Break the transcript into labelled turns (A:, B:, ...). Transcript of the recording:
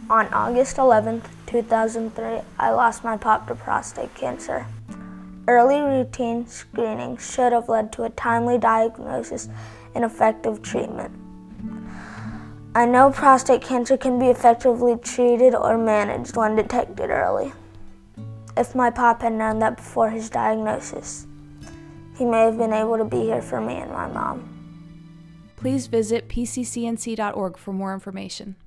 A: On August 11, 2003, I lost my pop to prostate cancer. Early routine screening should have led to a timely diagnosis and effective treatment. I know prostate cancer can be effectively treated or managed when detected early. If my pop had known that before his diagnosis, he may have been able to be here for me and my mom.
B: Please visit PCCNC.org for more information.